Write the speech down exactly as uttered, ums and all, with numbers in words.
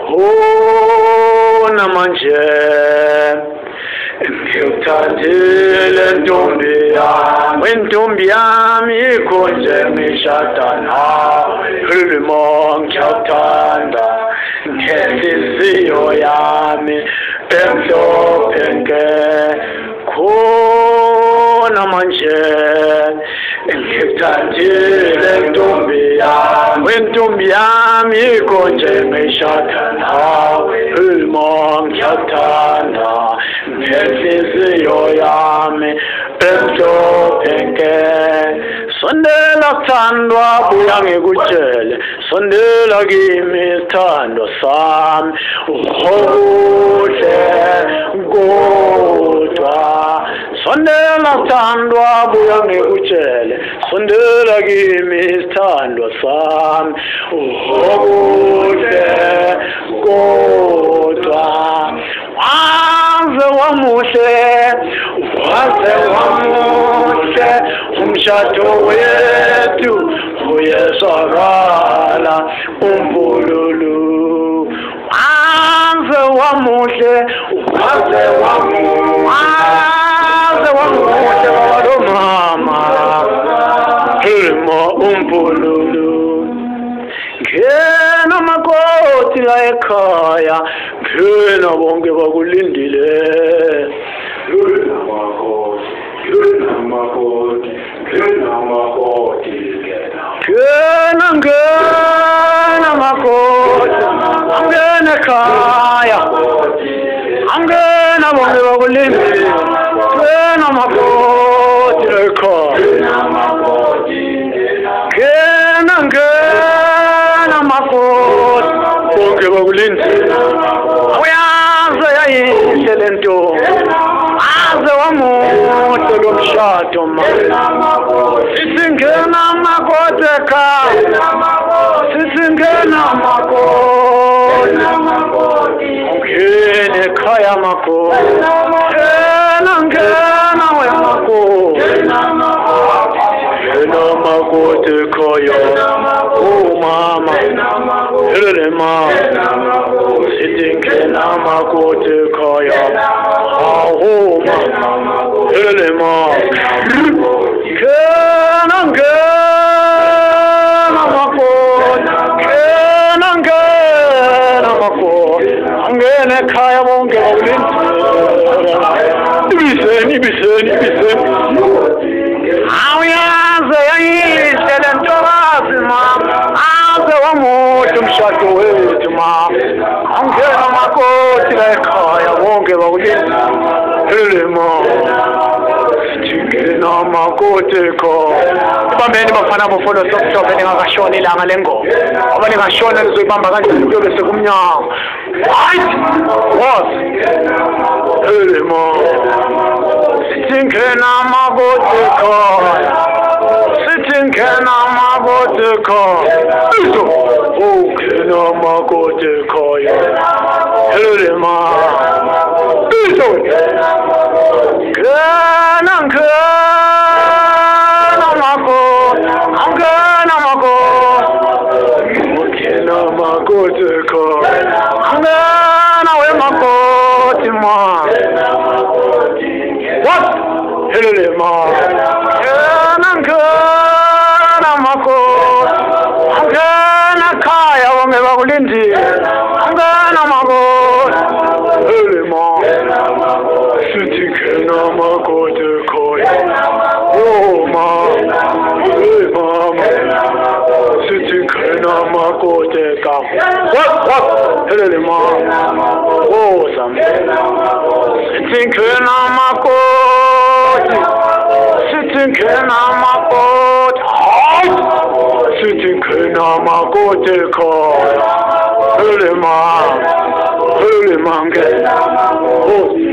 khona manje ngiyothandile ntombi yami intombi yami ikhonje ngishada nawe ulimo ngiyathanda ngenhliziyo yami emhlophe nke khona manje ngiyothandile ntombi yami intombi yami ikhonje ngishada nawe ulimo ngiyathanda ngenhliziyo yami emhlophe nke sondela kuthandwa buya ngikutshele sondela kimi sithandwa sami uhle kodwa sondela kuthandwa buya ngikutshele sondela kimi sithandwa sami uhle kodwa waze wamuhle waze wamuhle umshado wethu uyesakala umbululu waze wamuhle waze wamuhle waze wamuhle walo mama himo umbululu ngena makoti la ekhaya ngena bonke bakulindile ngena makoti ngena makoti ngena makoti ngena ngena makoti ngena ekhaya ngena bonke bakulindile ngena makoti la ekhaya ngena ngena makoti bonke bakulindile uyaze yayinhle lento aze wamuhle lo mshado sithi ngena makoti ekhaya sithi ngena makoti ngena ekhaya makoti ngena ngena we makoti ngena makoti ekhaya oh mama helele mama sithi ngena makoti ekhaya oh mama helele mama ngena ngena makoti ngena ngena makoti ngena ekhaya bonke ibiseni ibiseni ibiseni awuyaze yayinhle le ntokazi mama aze wamuhle umshado wethu mama angena makoti la ekhaya bonke bakulindile mama ngena makoti ekhaya ibambeni bafana bofolo sokuhlobo ningakashona ilanga lengoma ngoba ningashona nizoyibamba kanjani kuyobe sekumnyama right what hele mama sithi ngena makoti ekhaya sithi ngena makoti ekhaya izo ngena makoti ekhaya hele mama izo ngena ngena makoti ngena makoti ngena makoti ekhaya ngena we makoti mama what hele mama ngena ngena makoti ngena khaya bonke bakulindile ngena makoti hele mama sithi ngena makoti ekhaya oh mama hey mama sithi ngena makoti ekhaya what what hele mama oh sam sithi ngena makoti sithi ngena makoti sithi ngena makoti ekhaya hele mama hele mama ngena oh